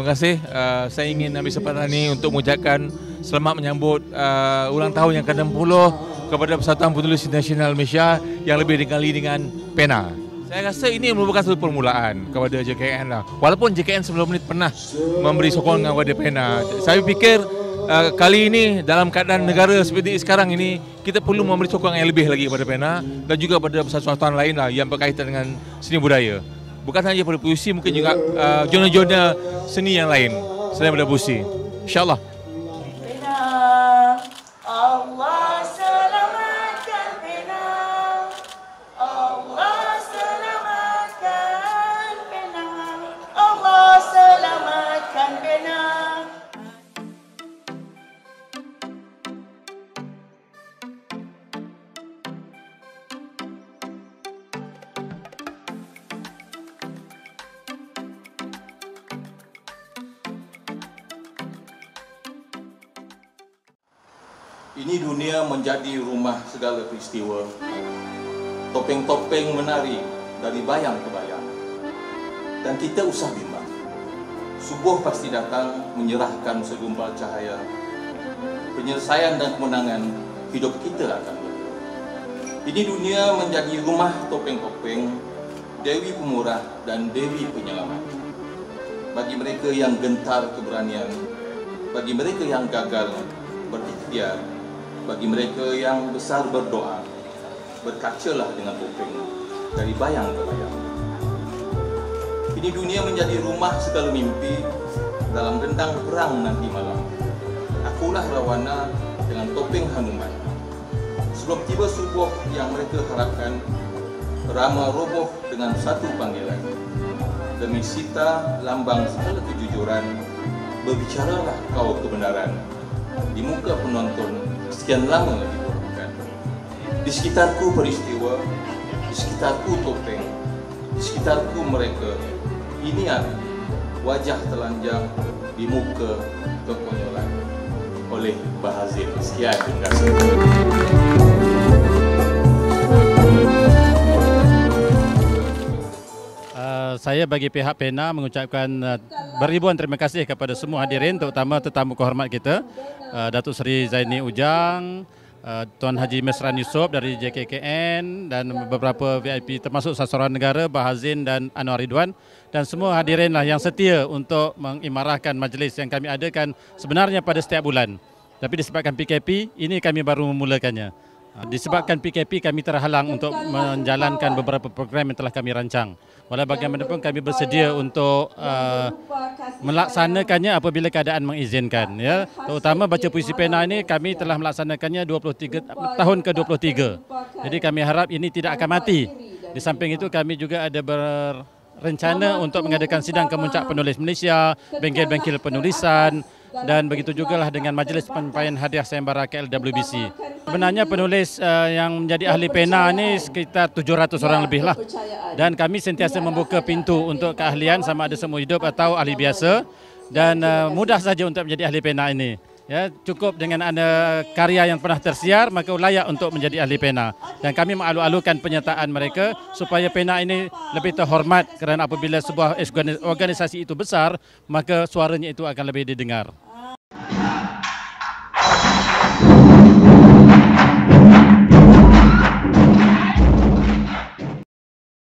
kasih. Saya ingin ambil kesempatan ini untuk mengucapkan selamat menyambut ulang tahun yang ke-60 kepada Persatuan Penulis Nasional Malaysia yang lebih dikenali dengan PENA. Saya rasa ini merupakan satu permulaan kepada JKN lah. Walaupun JKN sebelum ini pernah memberi sokongan kepada PENA. Saya fikir kali ini dalam keadaan negara seperti ini sekarang ini, kita perlu memberi sokongan yang lebih lagi kepada PENA dan juga pada persatuan lain lah yang berkaitan dengan seni budaya. Bukan hanya pada puisi, mungkin juga zona-zona seni yang lain selain pada puisi. InsyaAllah. Allah selamatkan PENA. Allah selamatkan PENA. Allah selamatkan PENA. Ini dunia menjadi rumah segala peristiwa. Topeng-topeng menari dari bayang ke bayang. Dan kita usah bimbang. Subuh pasti datang menyerahkan segumpal cahaya. Penyelesaian dan kemenangan hidup kita akan berlaku. Ini dunia menjadi rumah topeng-topeng, Dewi Pemurah dan Dewi Penyelamat. Bagi mereka yang gentar keberanian, bagi mereka yang gagal berikhtiar, bagi mereka yang besar berdoa, berkacalah dengan topeng dari bayang ke bayang. Ini dunia menjadi rumah segala mimpi dalam gendang perang nanti malam. Akulah Rawana dengan topeng Hanuman. Sebelum tiba subuh yang mereka harapkan, Rama roboh dengan satu panggilan. Demi Sita, lambang segala kejujuran, berbicaralah kau kebenaran. Di muka penonton sekian lama diborongkan. Di sekitarku peristiwa, di sekitarku topeng, di sekitarku mereka. Ini wajah telanjang di muka kekonyolan oleh Bahazin. Sekian, terima kasih. Saya bagi pihak PENA mengucapkan beribuan terima kasih kepada semua hadirin, terutama tetamu kehormat kita, Datuk Seri Zaini Ujang, Tuan Haji Mesran Yusof dari JKKN dan beberapa VIP termasuk sasaran negara, Bahazin dan Anwar Ridwan, dan semua hadirin lah yang setia untuk mengimarahkan majlis yang kami adakan sebenarnya pada setiap bulan. Tapi disebabkan PKP, ini kami baru memulakannya. Disebabkan PKP, kami terhalang untuk menjalankan beberapa program yang telah kami rancang. Walau bagaimanapun kami bersedia untuk melaksanakannya apabila keadaan mengizinkan. Ya. Terutama baca puisi PENA ini kami telah melaksanakannya 23 tahun ke-23. Jadi kami harap ini tidak akan mati. Di samping itu kami juga ada berencana untuk mengadakan sidang kemuncak penulis Malaysia, bengkel-bengkel penulisan, dan begitu jugalah dengan majlis penyampaian hadiah sayembara KLWBC. Sebenarnya penulis yang menjadi ahli PENA ini sekitar 700 orang lebih lah. Dan kami sentiasa membuka pintu untuk keahlian sama ada seumur hidup atau ahli biasa. Dan mudah saja untuk menjadi ahli PENA ini. Ya, cukup dengan ada karya yang pernah tersiar, maka layak untuk menjadi ahli PENA. Dan kami mengalu-alukan penyertaan mereka supaya PENA ini lebih terhormat kerana apabila sebuah organisasi itu besar, maka suaranya itu akan lebih didengar.